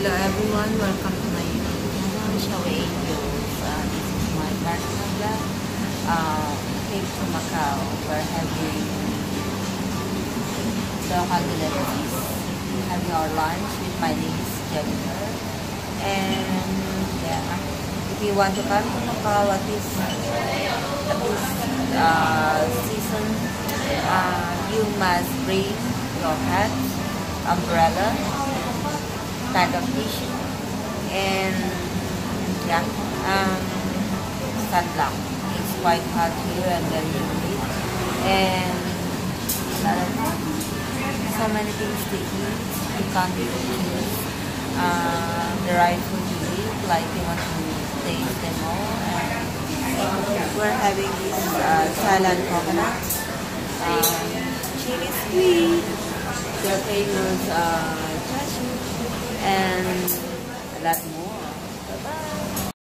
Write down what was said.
Hello everyone, welcome to my YouTube channel, Show Angels. This is my partner vlog. Came to Macau. We're having local deliveries. Having our lunch with my niece Jennifer. And yeah, if you want to come to Macau at this season, you must bring your hat, umbrella, bag of tissue, and yeah, sunblock. It's quite hot here and very humid, and so many things to eat. You can't even choose the right food to eat, like you want to taste them all. And we're having this Thailand coconut, chili sweet, the famous cashew, and a lot more. Bye-bye.